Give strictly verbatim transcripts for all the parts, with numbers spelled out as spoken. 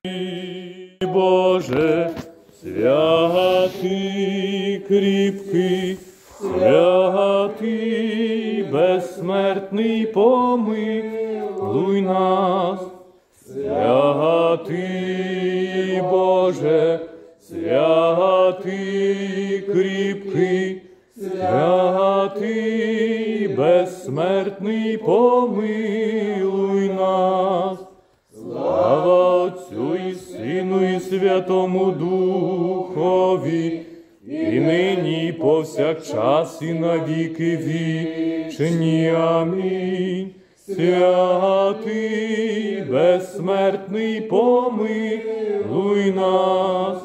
Боже, святий, кріпкий, святий, безсмертний, помилуй нас. Святий, Боже, святий, кріпкий, святий, безсмертний, помилуй нас. Слава Отцю і Сину і Святому Духові, і нині, і повсякчас, і на віки вічні. Амінь. Святий, безсмертний, помилуй нас.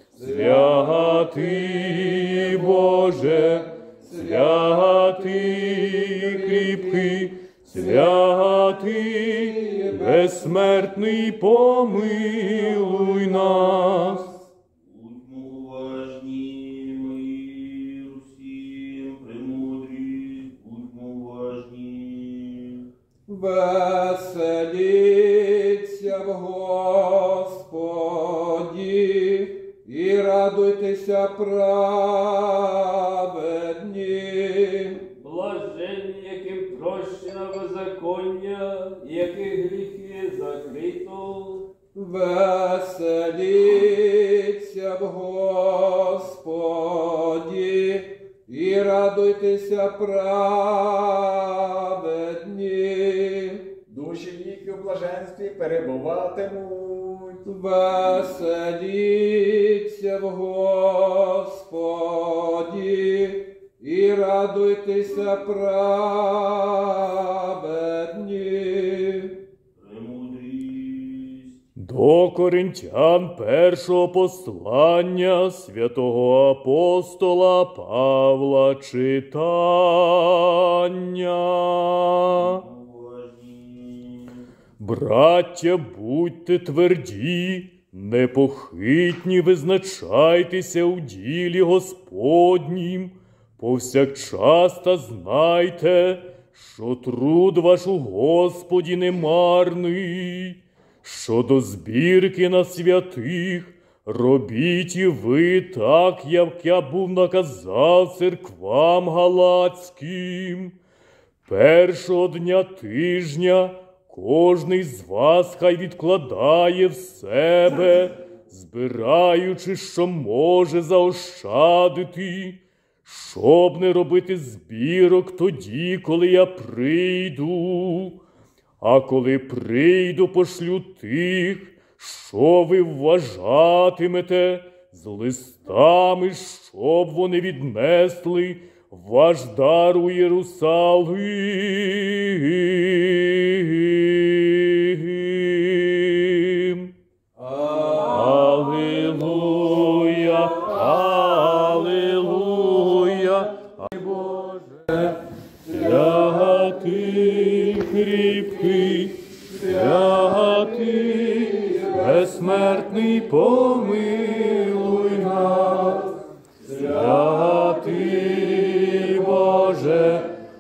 Святий, Боже, святий, кріпкий, святий, безсмертний, помилуй нас. Будьмо уважні, мир усім, премудрі, будьмо уважні. Веселіться в Господі і радуйтеся праведні. Блаженні, яким прощено беззаконня, яких гріхи закрито. Веселіться в Господі і радуйтеся праведні. Душі їх у блаженстві перебуватимуть. Веселіться в Господі і радуйтеся праведні. Премудрість. До Коринтян першого послання святого апостола Павла читання. Уважні. Браття, будьте тверді, непохитні, визначайтеся у ділі Господнім, повсякчас та знайте, що труд ваш у Господі не марний. Щодо збірки на святих, робіть і ви так, як я був наказав церквам галатським. Першого дня тижня кожний з вас хай відкладає в себе, збираючи, що може заощадити, щоб не робити збірок тоді, коли я прийду. А коли прийду, пошлю тих, що ви вважатимете, з листами, щоб вони віднесли ваш дар у Єрусалим. Алілуя, алілуя, Боже, святий, кріпкий, святий, безсмертний, помилуй нас. Святий, Боже,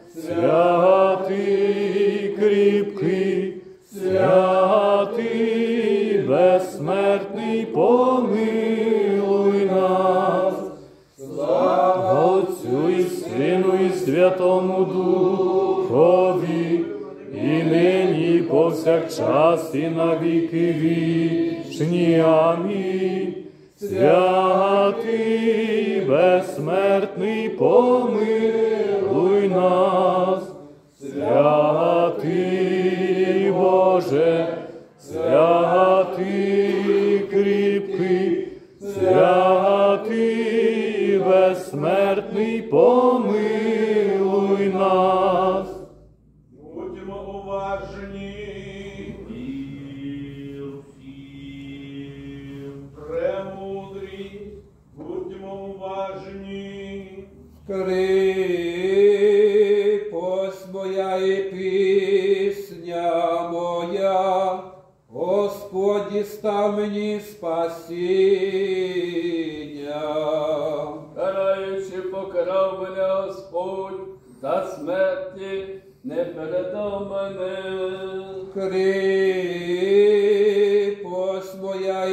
святий, кріпкий, святий, безсмертний, помилуй нас. Слава Отцю і Сину і Святому Духові, і нині, і повсякчас, і на віки вічні. Амінь. Святий, безсмертний, помилуй нас. Святий, Боже, святий, кріпкий, святий, безсмертний, помилуй нас. Будьмо уважні, мир усім, премудрі, будьмо уважні. Кріпость моя і пісня моя, Господі став мені спасіння. Караючи покарав мене Господь, та смерті не передав мене. Кріпость моя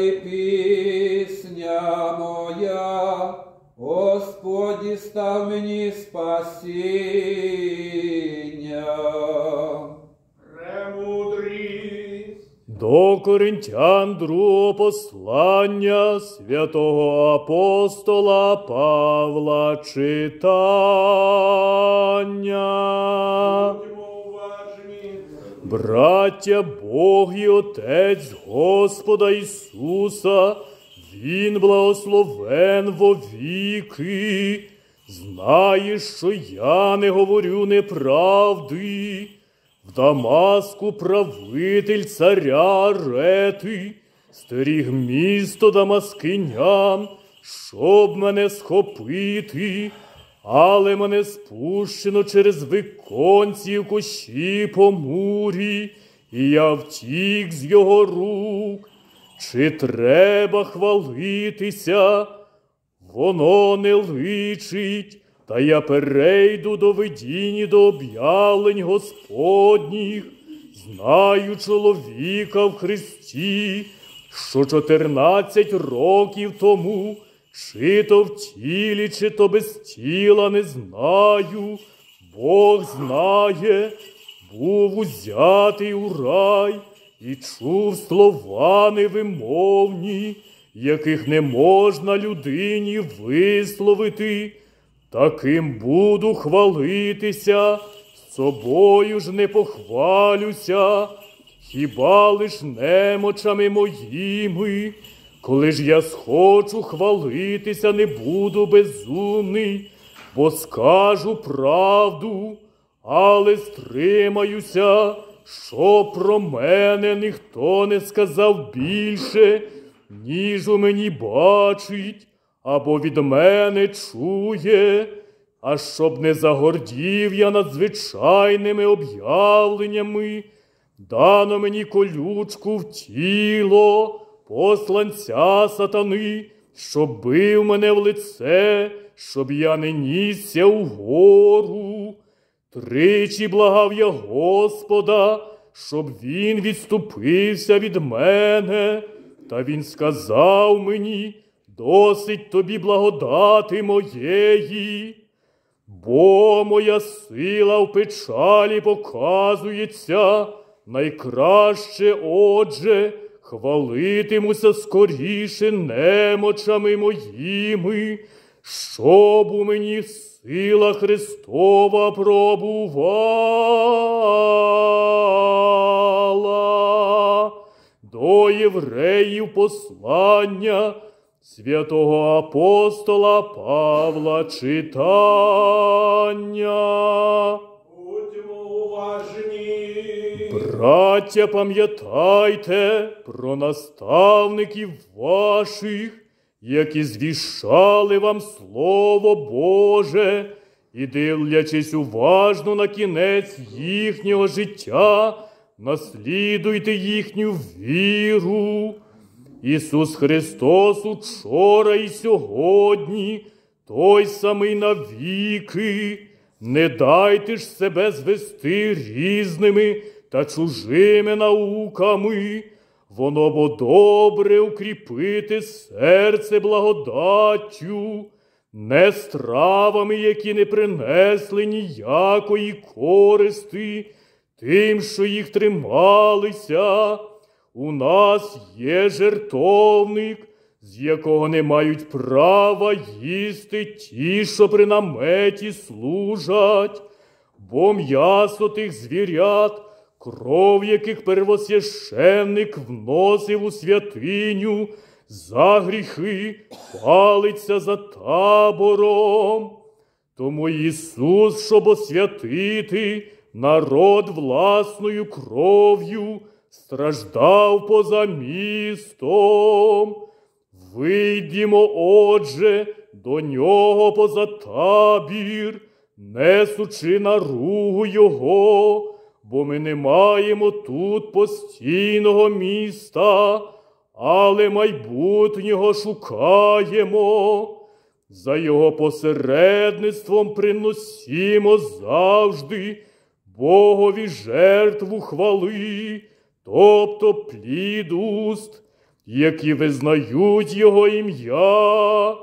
До Коринтян другого послання святого апостола Павла читання. Будьмо уважні. Браття, Бог і Отець Господа Ісуса, Він благословен вовіки. Знає, що я не говорю неправди. В Дамаску правитель царя Рети стеріг місто дамаскинян, щоб мене схопити, але мене спущено через віконці в кущі помурі, і я втік з його рук. Чи треба хвалитися? Воно не личить. Та я перейду до видінь і до об'явлень Господніх. Знаю чоловіка в Христі, що чотирнадцять років тому, чи то в тілі, чи то без тіла, не знаю, Бог знає, був узятий у рай і чув слова невимовні, яких не можна людині висловити. Таким буду хвалитися, з собою ж не похвалюся, хіба лиш немочами моїми. Коли ж я схочу хвалитися, не буду безумний, бо скажу правду, але стримаюся, що про мене ніхто не сказав більше, ніж у мені бачить, або від мене чує, а щоб не загордів я надзвичайними об'явленнями, дано мені колючку в тіло, посланця сатани, щоб бив мене в лице, щоб я не нісся угору. Тричі благав я Господа, щоб він відступився від мене, та він сказав мені: досить тобі благодати моєї, бо моя сила в печалі показується. Найкраще, отже, хвалитимуся скоріше немочами моїми, щоб у мені сила Христова пробувала. До євреїв послання святого апостола Павла читання. Будьмо уважні. Браття, пам'ятайте про наставників ваших, які звіщали вам Слово Боже, і, дивлячись уважно на кінець їхнього життя, наслідуйте їхню віру. Ісус Христос учора і сьогодні, той самий навіки. Не дайте ж себе звести різними та чужими науками. Воно бо добре укріпити серце благодаттю, не стравами, які не принесли ніякої користи тим, що їх трималися. У нас є жертовник, з якого не мають права їсти ті, що при наметі служать, бо м'ясо тих звірят, кров яких первосвященник вносив у святиню, за гріхи палиться за табором. Тому Ісус, щоб освятити народ власною кров'ю, страждав поза містом. Вийдімо, отже, до нього поза табір, несучи наругу його, бо ми не маємо тут постійного міста, але майбутнього шукаємо. За його посередництвом приносімо завжди Богові жертву хвали, тобто плід уст, які визнають його ім'я,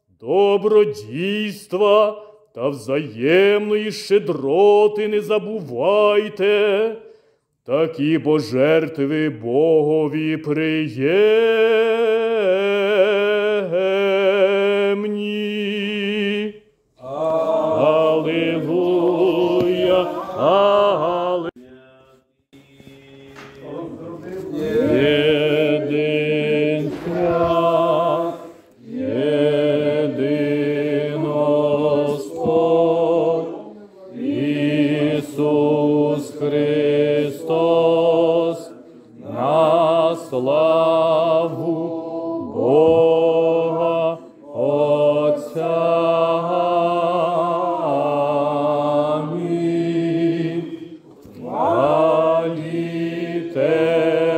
добродійства та взаємної щедроти не забувайте. такі бо жертви Богові приємні. Алілуя, алілуя. Єдин храм, єдин Господь, Ісус Христос, на славу Бога Отця. Амінь. Хваліте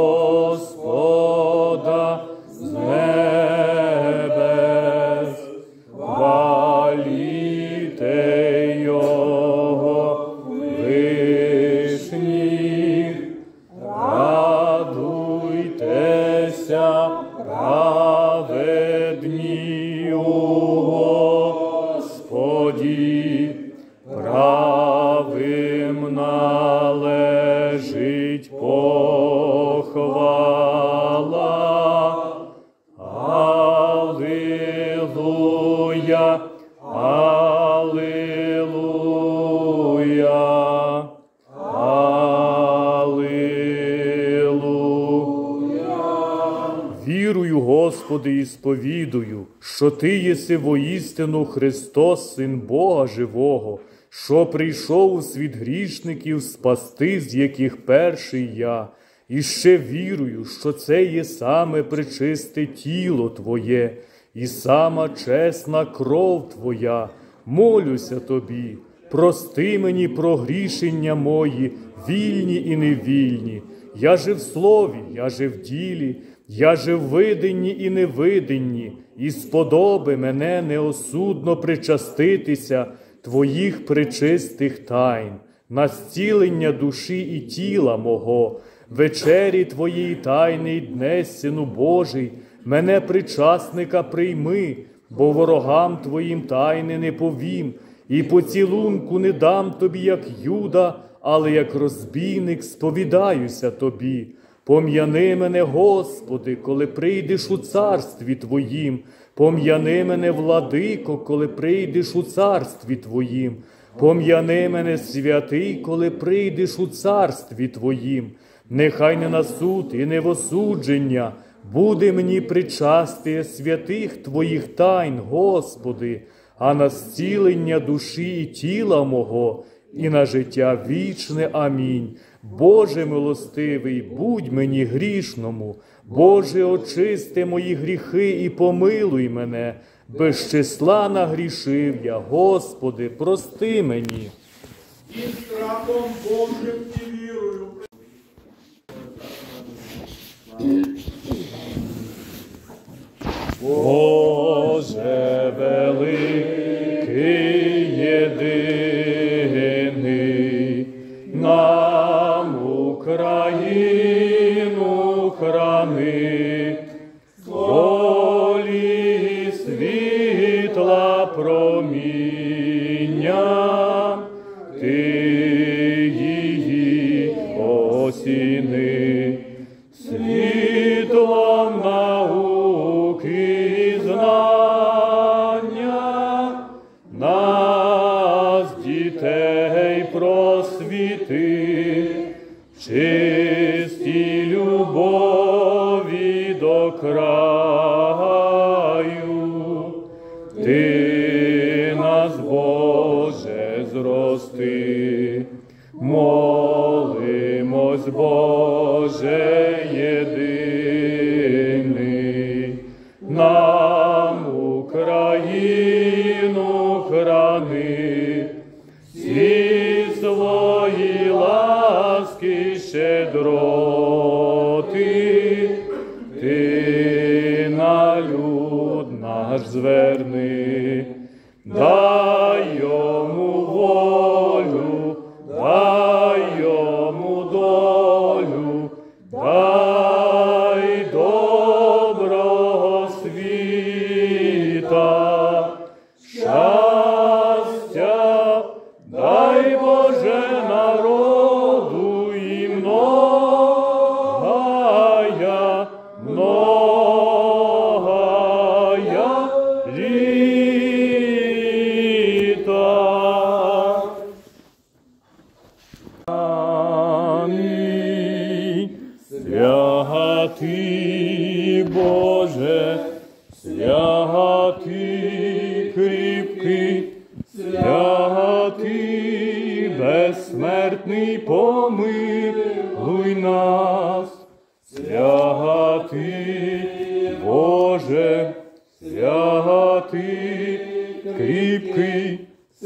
Господа з небес, хваліте Його вишніх, радуйтеся, праведні у Господі, правим належить похвала. Алілуя, алілуя, алілуя. Вірую, Господи, і сповідую, що Ти єси воістину Христос, Син Бога живого, що прийшов у світ грішників спасти, з яких перший я. І ще вірую, що це є саме пречисте тіло Твоє і сама чесна кров Твоя. Молюся Тобі, прости мені прогрішення мої, вільні і невільні. Я же в слові, я же в ділі, я же в виденні і невиденні, і сподоби мене неосудно причаститися Твоїх пречистих тайн, на зцілення душі і тіла мого, вечері Твоєї тайни й дне, Сину Божий, мене причасника прийми, бо ворогам Твоїм тайни не повім, і поцілунку не дам Тобі, як Юда, але як розбійник сповідаюся Тобі. Пом'яни мене, Господи, коли прийдеш у царстві Твоїм. Пом'яни мене, Владико, коли прийдеш у царстві Твоїм. Пом'яни мене, святий, коли прийдеш у царстві Твоїм. Нехай не на суд і не в осудження буде мені причастие святих Твоїх тайн, Господи, а на зцілення душі і тіла мого, і на життя вічне. Амінь. Боже милостивий, будь мені грішному. Боже, очисти мої гріхи і помилуй мене. Без числа нагрішив я, Господи, прости мені. І страхом Божим і вірою. Боже великий, єдиний, нам Україну храни, волі світла проміння, Ти її осіни, світлом науки і знання, нас, дітей, просвіти, чистій любові до краю. Ти нас, Боже, зрости, молимось, Боже єдиний, нам Україну храни, всі свої ласки щедроти, Ти на люд наш зверни, дай йому волю, дай йому долю, дай доброго світа, щастя, дай Боже народу їм святий Боже, святий кріпкий, святий безсмертний, помилуй нас, святий Боже, святий кріпкий,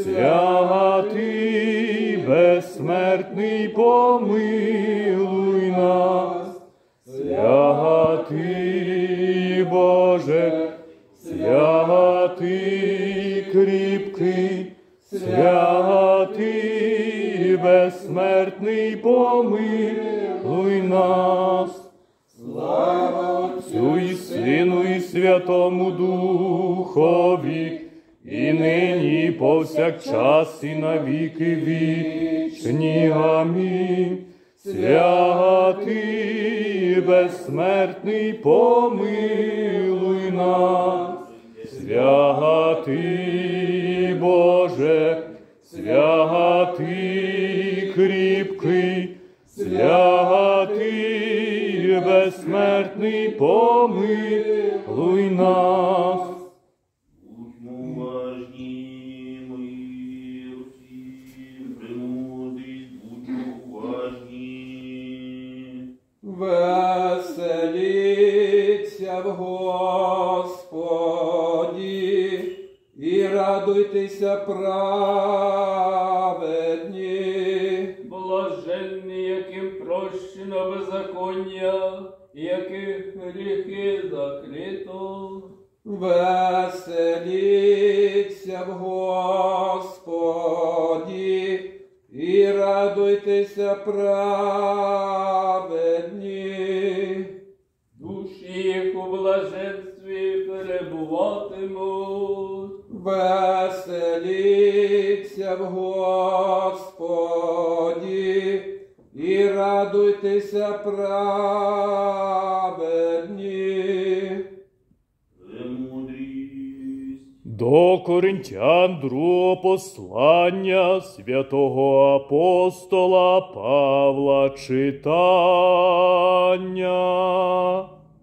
святий безсмертний, помилуй нас, святий Боже, святий кріпкий, святий безсмертний, помилуй нас. Слава Отцю і Сину і Святому Духові, і нині, і повсякчас, і на віки вічні. Амінь. Святий безсмертний, помилуй нас. Святий Боже, святий кріпкий, святий безсмертний, помилуй нас. Веселіться в Господі і радуйтеся праведні. Блаженні, яким прощено беззаконня, яких гріхи закрито. Веселіться в Господі і радуйтеся праведні. Душі їх у блаженстві перебуватимуть. Веселіться в Господі і радуйтеся праведні. До Коринтян другого послання святого апостола Павла читання.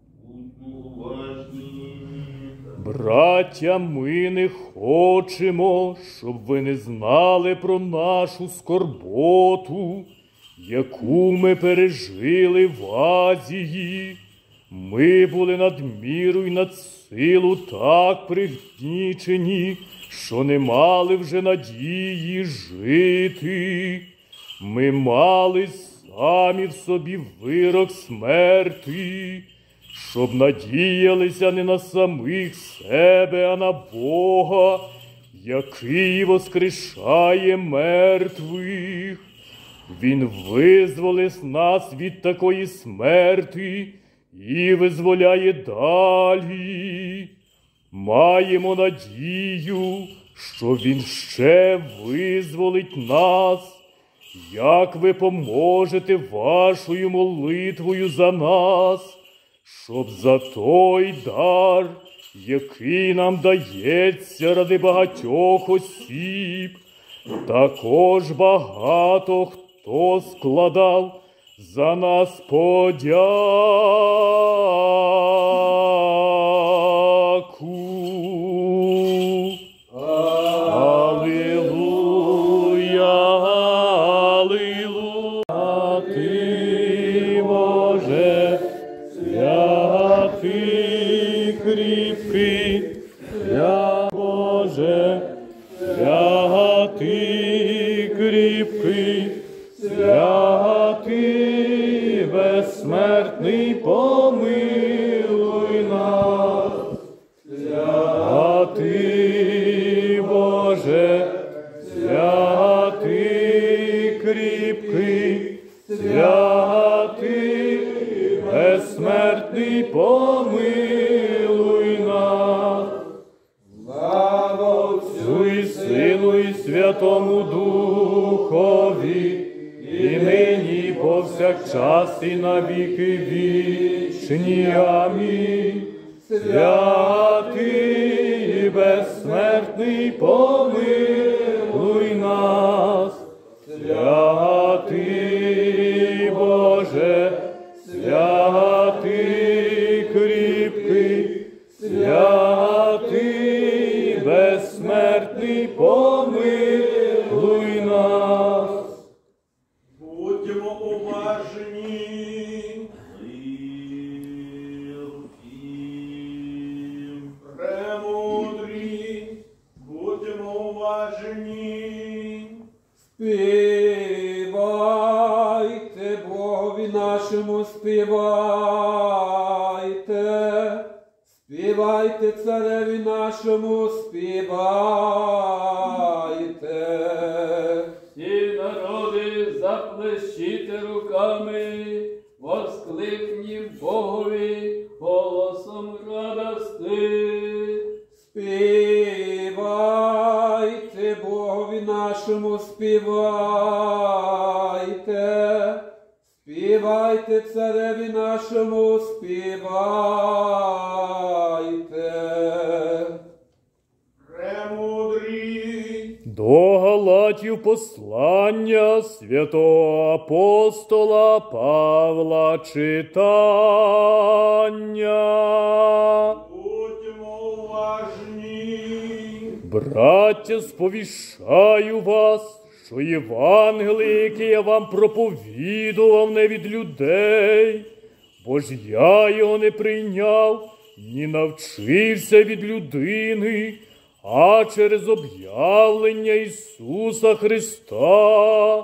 Браття, ми не хочемо, щоб ви не знали про нашу скорботу, яку ми пережили в Азії. Ми були надміру й над силу так пригнічені, що не мали вже надії жити. Ми мали самі в собі вирок смерти, щоб надіялися не на самих себе, а на Бога, який воскрешає мертвих. Він визволив нас від такої смерти і визволяє далі. Маємо надію, що Він ще визволить нас. Як ви поможете вашою молитвою за нас, щоб за той дар, який нам дається ради багатьох осіб, також багато хто складав за нас подяку. Алілуя, алілуя, ти, Боже, святий кріпкий, святий Боже, святий кріпкий, святий безсмертний, помилуй нас. Святий Боже, святий кріпкий, святий безсмертний, помилуй нас. Слава Отцю і Сину і Святому Духові, і нині, і повсякчас, і на віки вічні. Амінь. Святий безсмертний, помилуй нас. Святий Боже, святий співайте цареві нашому, співайте. Всі народи заплещите руками, воскликнім Богові голосом радости. Співайте Богові нашому, співайте. Співайте цареві нашому, співайте. Премудрий, До Галатів послання святого апостола Павла читання. будьмо уважні. Браття, сповіщаю вас, що Євангеліє, яке я вам проповідував, не від людей, бо ж я його не прийняв, ні навчився від людини, а через об'явлення Ісуса Христа.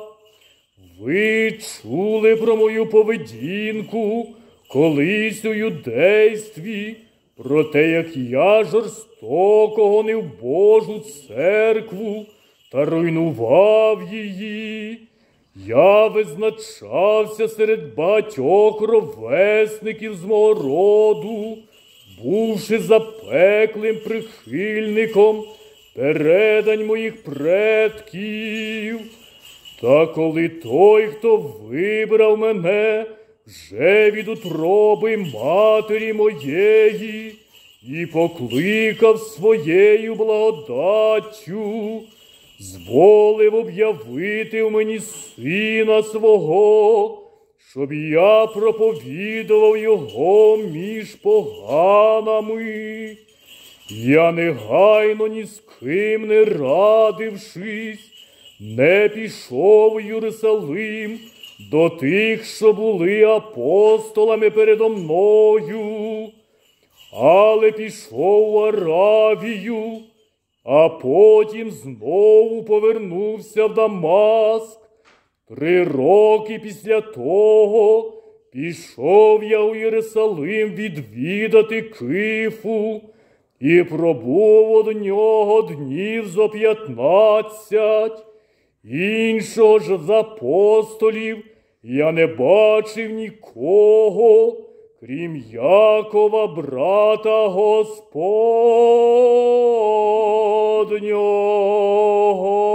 Ви чули про мою поведінку колись у юдействі, про те, як я жорстоко гонив Божу церкву та руйнував її. Я визначався серед багатьох ровесників з мого роду, бувши запеклим прихильником передань моїх предків. Та коли той, хто вибрав мене, вже від утроби матері моєї і покликав своєю благодаттю, зволив об'явити в мені сина свого, щоб я проповідував його між поганами. Я негайно ні з ким не радившись, не пішов у Єрусалим до тих, що були апостолами передо мною, але пішов у Аравію, а потім знову повернувся в Дамаск. Три роки після того пішов я у Єрусалим відвідати Кифу і пробув од нього днів зо п'ятнадцять. Іншого ж з апостолів я не бачив нікого, крім Якова, брата Господнього.